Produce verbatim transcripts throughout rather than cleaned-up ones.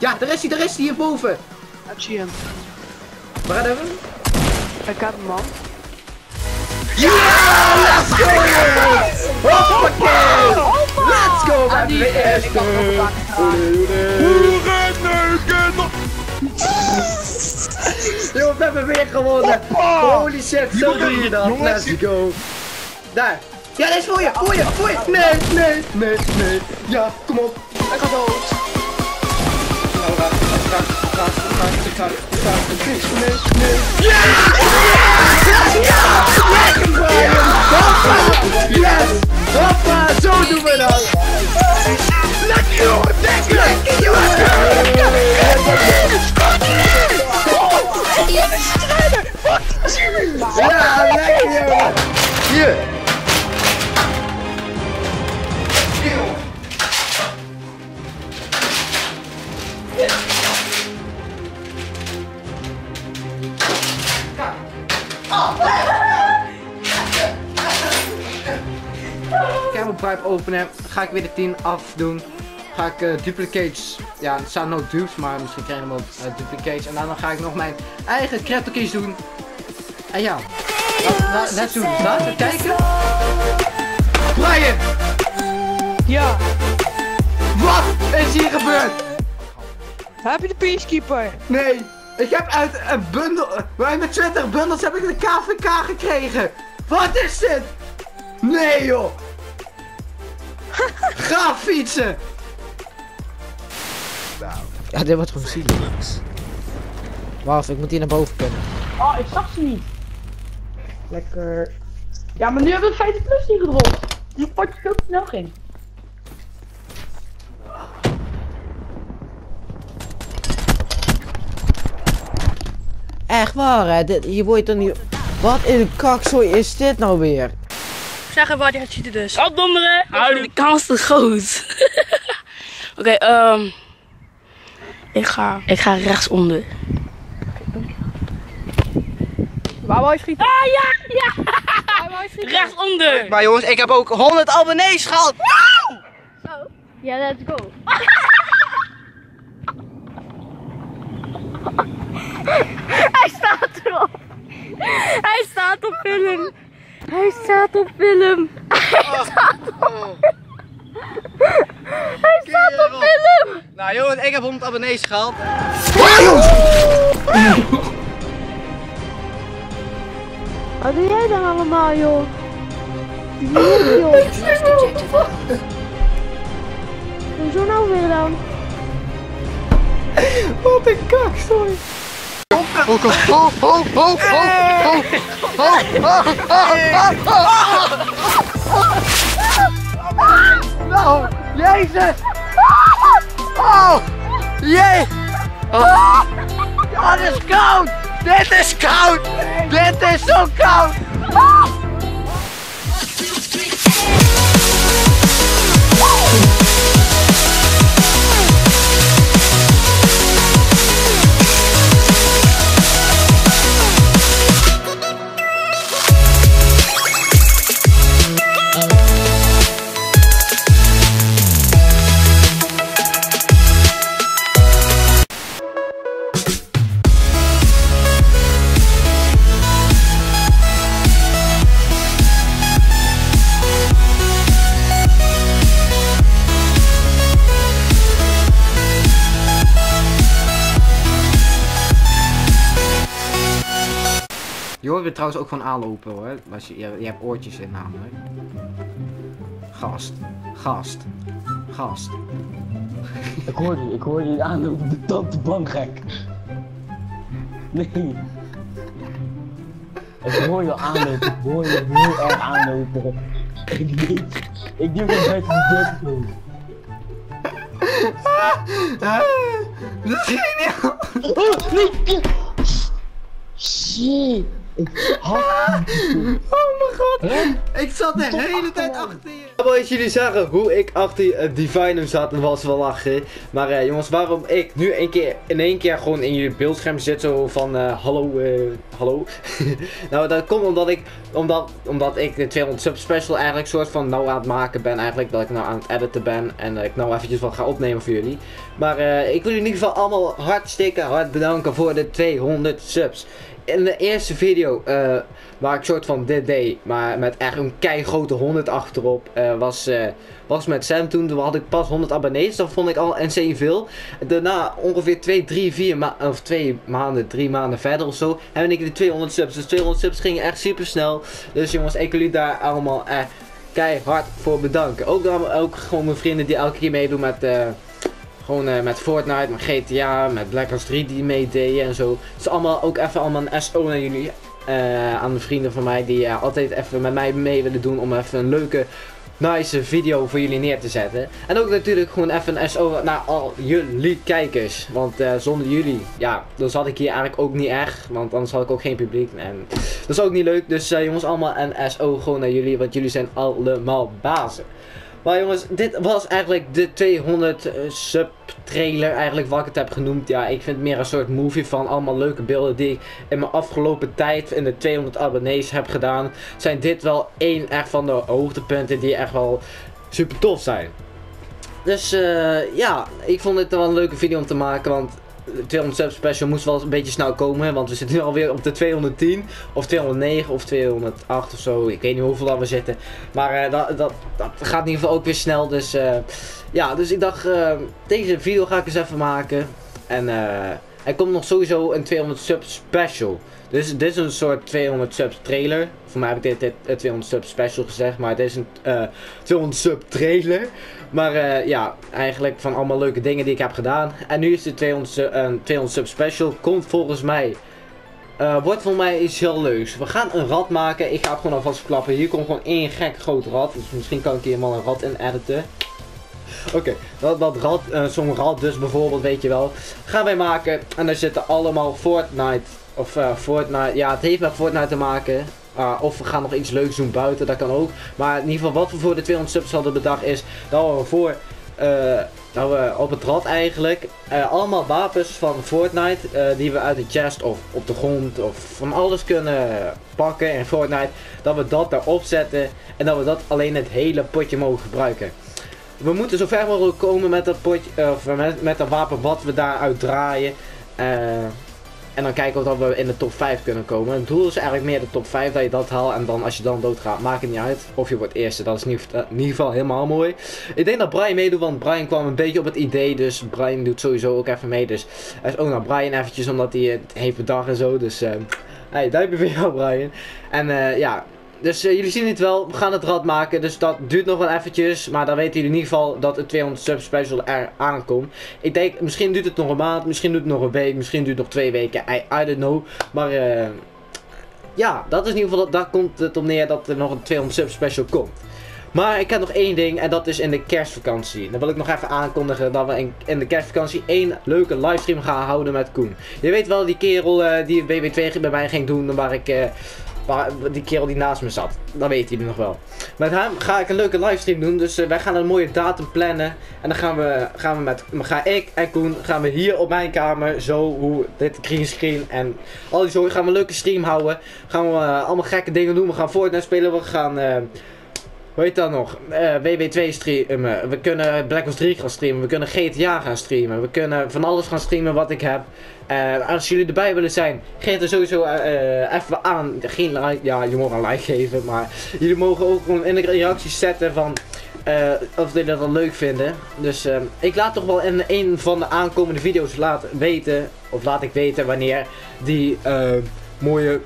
Ja, daar is hij, daar is hij, hierboven. Ik zie hem. Waar hebben we hem? Ik heb hem, man. Ja! Let's go! Hoppakee! Let's go! We hebben de eerste! Jongen, we hebben weer gewonnen! Holy shit, zo doe je dat! Let's go! Daar! Ja, dit is voor je! Voor je! Voor je! Nee, nee, nee, nee! Ja, kom op! Ik ga dood! Ja! Lekker Brian! Hoppa! Yes! Hoppa! Zo doen we dat! Lekker jongen! Lekker jongen! Ja, lekker jongen! Hier! Ik heb mijn pipe openen, ga ik weer de tien afdoen. Ga ik uh, duplicates, ja het staan nog dupes, maar misschien krijg je hem ook uh, duplicates. En dan ga ik nog mijn eigen crypto keys doen. En ja, let's doen het. Laten we kijken. Brian! Ja! Wat is hier gebeurd? Heb je de Peacekeeper? Nee, ik heb uit een bundel, uit mijn twintig bundels heb ik de K V K gekregen. Wat is dit? Nee joh! Ga fietsen! Ja, dit wordt gewoon zielig. Wacht, ik moet hier naar boven kunnen. Oh, ik zag ze niet. Lekker. Ja, maar nu hebben we vijftig plus niet gedropt. Die potje veel te snel ging. Echt waar hè, dit, hier word je toch niet... Wat in een kakzooi is dit nou weer? Zeg even waar die gaat zitten dus. Opdonderen! Hou de kans te groot. Oké, okay, ehm... Um, ik ga... Ik ga rechtsonder. Waar wou je schieten? Ah ja! Ja! Waar wou je schieten? Rechtsonder! Maar jongens, ik heb ook honderd abonnees gehad! Zo? Ja, let's go. Hij staat erop! Hij staat op film! Hij staat op film! Hij staat op Hij staat op film! Nou jongens, ik heb honderd abonnees gehaald. Wat doe jij dan allemaal, joh? Joh, joh. Hoezo nou weer dan? Wat een kak, sorry. Nou, jezus! Oh, jee! Oh, dit is koud! Dit is koud! Dit is zo koud! Je hoort er trouwens ook van aanlopen hoor. Als je, je, je hebt oortjes in namelijk. Gast. Gast. Gast. Ik hoor je, ik hoor je aanlopen de tante bang gek. Nee. Ik hoor je aanlopen, ik hoor je heel erg aanlopen. Ik weet, ik durf het buiten de deur te komen. Dat is geniaal! Oh, nee! Shit! Ik had Oh mijn god! Hè? Ik zat de hele tijd achter je. Ja, boys, jullie zagen hoe ik achter uh, Divine zat en was wel lachen. Maar uh, jongens, waarom ik nu een keer, in één keer gewoon in jullie beeldscherm zit zo van uh, hallo, uh, hallo. Nou, dat komt omdat ik, omdat, omdat ik de tweehonderd sub special eigenlijk soort van nou aan het maken ben eigenlijk. Dat ik nou aan het editen ben en uh, ik nou eventjes wat ga opnemen voor jullie. Maar uh, ik wil jullie in ieder geval allemaal hartstikke hard bedanken voor de tweehonderd subs. In de eerste video uh, waar ik soort van dit deed, maar met echt een keigrote honderd achterop, uh, was, uh, was met Sam toen. Toen had ik pas honderd abonnees, dat vond ik al insane veel. Daarna ongeveer twee, drie, vier ma of twee maanden, drie maanden verder of zo, heb ik de tweehonderd subs. Dus tweehonderd subs gingen echt super snel. Dus jongens, ik wil jullie daar allemaal echt keihard voor bedanken. Ook, dan, ook gewoon mijn vrienden die elke keer meedoen met... Uh, Gewoon uh, met Fortnite, met G T A, met Black Ops drie die meededen en zo. Dus allemaal ook even allemaal een S O naar jullie. Uh, aan de vrienden van mij die uh, altijd even met mij mee willen doen om even een leuke, nice video voor jullie neer te zetten. En ook natuurlijk gewoon even een S O naar al jullie kijkers. Want uh, zonder jullie, ja, dan zat ik hier eigenlijk ook niet echt. Want anders had ik ook geen publiek. En dat is ook niet leuk. Dus uh, jongens, allemaal een S O gewoon naar jullie. Want jullie zijn allemaal bazen. Maar jongens, dit was eigenlijk de tweehonderd uh, sub trailer eigenlijk wat ik het heb genoemd. Ja, ik vind het meer een soort movie van allemaal leuke beelden die ik in mijn afgelopen tijd in de tweehonderd abonnees heb gedaan. Zijn dit wel één echt van de hoogtepunten die echt wel super tof zijn. Dus uh, ja, ik vond dit wel een leuke video om te maken, want de tweehonderd sub special moest wel een beetje snel komen, want we zitten nu alweer op de tweehonderdtien of tweehonderdnegen of tweehonderdacht of zo. Ik weet niet hoeveel dat we zitten, maar uh, dat, dat, dat gaat in ieder geval ook weer snel. Dus uh, ja, dus ik dacht uh, deze video ga ik eens even maken en uh, er komt nog sowieso een tweehonderd sub special. Dus dit is een soort tweehonderd subs trailer. Voor mij heb ik dit, dit uh, tweehonderd sub special gezegd, maar dit is een uh, tweehonderd sub trailer. Maar uh, ja, eigenlijk van allemaal leuke dingen die ik heb gedaan. En nu is de tweehonderd, uh, tweehonderd sub special. Komt volgens mij, uh, wordt voor mij iets heel leuks. We gaan een rad maken. Ik ga het gewoon alvast verklappen. Hier komt gewoon één gek groot rad. Dus misschien kan ik hier mal een rad in editen. Oké, okay, dat, dat rad, uh, zo'n rad dus bijvoorbeeld, weet je wel. Gaan wij maken. En daar zitten allemaal Fortnite. Of uh, Fortnite, ja, het heeft met Fortnite te maken. Uh, of we gaan nog iets leuks doen buiten, dat kan ook. Maar in ieder geval wat we voor de tweehonderd subs hadden bedacht is dat we voor uh, dat we op het rad eigenlijk uh, allemaal wapens van Fortnite uh, die we uit de chest of op de grond of van alles kunnen pakken in Fortnite, dat we dat daarop zetten en dat we dat alleen het hele potje mogen gebruiken. We moeten zo ver mogelijk komen met dat potje, uh, of met, met dat wapen wat we daaruit draaien. Uh, En dan kijken of dat we in de top vijf kunnen komen. Het doel is eigenlijk meer de top vijf dat je dat haalt. En dan als je dan doodgaat, maakt het niet uit. Of je wordt eerste. Dat is in ieder geval helemaal mooi. Ik denk dat Brian meedoet, want Brian kwam een beetje op het idee. Dus Brian doet sowieso ook even mee. Dus hij is ook naar Brian eventjes, omdat hij het heeft bedacht en zo. Dus uh, hey, duimpje voor jou, Brian. En uh, ja... Dus uh, jullie zien het wel, we gaan het rad maken, dus dat duurt nog wel eventjes. Maar dan weten jullie in ieder geval dat het tweehonderd sub special er aankomt. Ik denk, misschien duurt het nog een maand, misschien duurt het nog een week, misschien duurt het nog twee weken, I, I don't know. Maar uh, ja, dat is in ieder geval, daar komt het op neer dat er nog een tweehonderd sub special komt. Maar ik heb nog één ding en dat is in de kerstvakantie. Dan wil ik nog even aankondigen dat we in, in de kerstvakantie één leuke livestream gaan houden met Koen. Je weet wel, die kerel uh, die B B twee bij mij ging doen, waar ik... Uh, Waar, die kerel die naast me zat. Dat weten jullie nog wel. Met hem ga ik een leuke livestream doen. Dus uh, wij gaan een mooie datum plannen. En dan gaan we, gaan we met, ga ik en Koen, gaan we hier op mijn kamer, zo hoe dit greenscreen en al die zo, gaan we een leuke stream houden. Gaan we uh, allemaal gekke dingen doen. We gaan Fortnite spelen. We gaan, uh, hoe heet dat nog? Uh, W W twee streamen. We kunnen Black Ops drie gaan streamen. We kunnen G T A gaan streamen. We kunnen van alles gaan streamen wat ik heb. Uh, als jullie erbij willen zijn, geef er sowieso uh, uh, even aan. Geen like, ja, je mag een like geven, maar jullie mogen ook gewoon in de reacties zetten van uh, of jullie dat wel leuk vinden. Dus uh, ik laat toch wel in een van de aankomende video's laten weten, of laat ik weten wanneer die uh, mooie...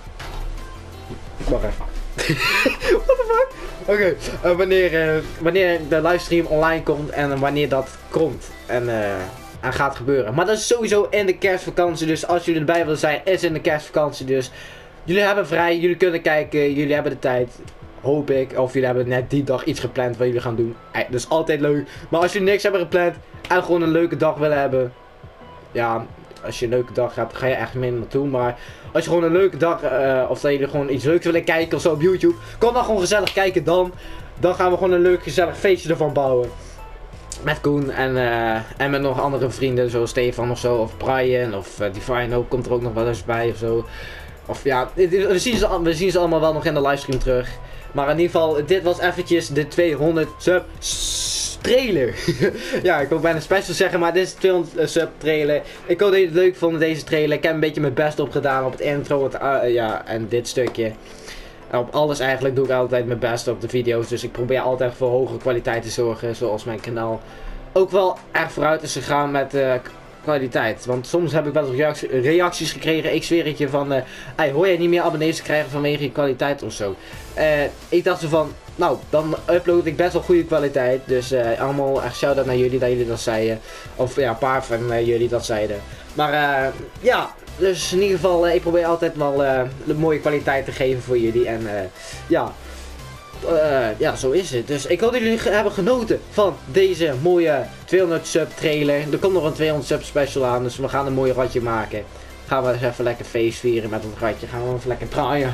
Wacht even. What the fuck? Oké, okay. uh, wanneer, uh, wanneer de livestream online komt en wanneer dat komt. En uh, en gaat gebeuren. Maar dat is sowieso in de kerstvakantie. Dus als jullie erbij willen zijn, is in de kerstvakantie. Dus jullie hebben vrij, jullie kunnen kijken, jullie hebben de tijd. Hoop ik. Of jullie hebben net die dag iets gepland wat jullie gaan doen. Dat is altijd leuk. Maar als jullie niks hebben gepland en gewoon een leuke dag willen hebben. Ja, als je een leuke dag hebt, ga je echt minder naartoe. Maar als je gewoon een leuke dag, uh, of dat jullie gewoon iets leuks willen kijken of zo op YouTube, kom dan gewoon gezellig kijken dan. Dan gaan we gewoon een leuk gezellig feestje ervan bouwen. Met Koen en, uh, en met nog andere vrienden zoals Stefan of zo, of Brian of uh, Divine ook komt er ook nog wel eens bij of zo. Of ja, we zien, ze, we zien ze allemaal wel nog in de livestream terug. Maar in ieder geval, dit was eventjes de tweehonderd sub trailer. Ja, ik wil bijna special zeggen, maar dit is de tweehonderd sub trailer. Ik hoop dat jullie het leuk vonden deze trailer. Ik heb een beetje mijn best op gedaan op het intro, het, uh, ja, en dit stukje. En op alles eigenlijk doe ik altijd mijn best op de video's. Dus ik probeer altijd voor hogere kwaliteit te zorgen. Zoals mijn kanaal ook wel erg vooruit is gegaan met uh, kwaliteit. Want soms heb ik wel eens reacties, reacties gekregen. Ik zweer het je van, uh, hey, hoor jij niet meer abonnees te krijgen vanwege je kwaliteit of zo. Uh, ik dacht zo van, nou, dan upload ik best wel goede kwaliteit. Dus uh, allemaal echt shout-out naar jullie dat jullie dat zeiden. Of ja, een paar van uh, jullie dat zeiden. Maar uh, ja, dus in ieder geval, uh, ik probeer altijd wel uh, de mooie kwaliteit te geven voor jullie. En uh, ja, uh, ja, zo is het. Dus ik hoop dat jullie hebben genoten van deze mooie tweehonderd sub trailer. Er komt nog een tweehonderd sub special aan, dus we gaan een mooi ratje maken. Gaan we eens even lekker feest vieren met ons ratje. Gaan we even lekker draaien.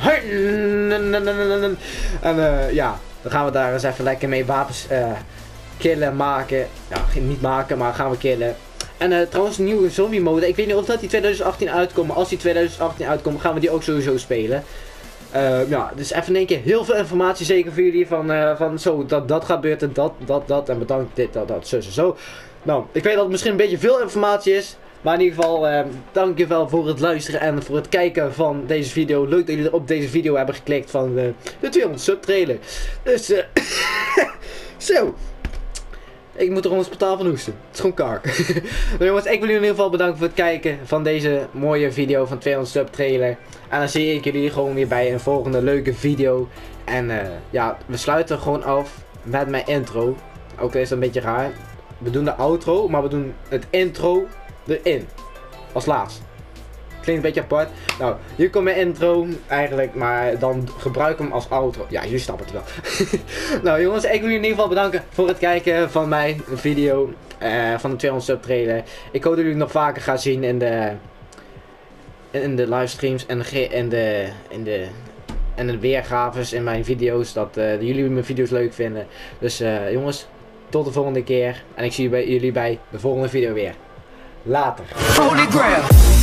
En uh, ja, dan gaan we daar eens even lekker mee wapens uh, killen, maken. Ja, niet maken, maar gaan we killen. En uh, trouwens een nieuwe zombie mode. Ik weet niet of dat die twintig achttien uitkomt. Maar als die twintig achttien uitkomt, gaan we die ook sowieso spelen. Uh, ja, dus even in één keer heel veel informatie zeker voor jullie. Van, uh, van zo, dat dat gebeurt en dat, dat, dat. En bedankt dit, dat, dat, zo, zo, zo. Nou, ik weet dat het misschien een beetje veel informatie is. Maar in ieder geval, uh, dankjewel voor het luisteren en voor het kijken van deze video. Leuk dat jullie op deze video hebben geklikt van uh, de tweehonderd sub trailer. Dus, uh, zo. Ik moet er gewoon spontaan van hoesten. Het is gewoon kaak. Maar jongens, ik wil jullie in ieder geval bedanken voor het kijken van deze mooie video van tweehonderd sub trailer. En dan zie ik jullie gewoon weer bij een volgende leuke video. En uh, ja, we sluiten gewoon af met mijn intro. Oké, okay, is dat een beetje raar. We doen de outro, maar we doen het intro erin. Als laatst. Klinkt een beetje apart. Nou, hier komt mijn intro eigenlijk, maar dan gebruik ik hem als outro. Ja, jullie snappen het wel. Nou jongens, ik wil jullie in ieder geval bedanken voor het kijken van mijn video. Uh, van de tweehonderd sub trailer. Ik hoop dat jullie nog vaker gaan zien in de... In de livestreams en de... In de, in de en de weergaves in mijn video's. Dat uh, jullie mijn video's leuk vinden. Dus uh, jongens, tot de volgende keer. En ik zie jullie bij de volgende video weer. Later. Holy Grail.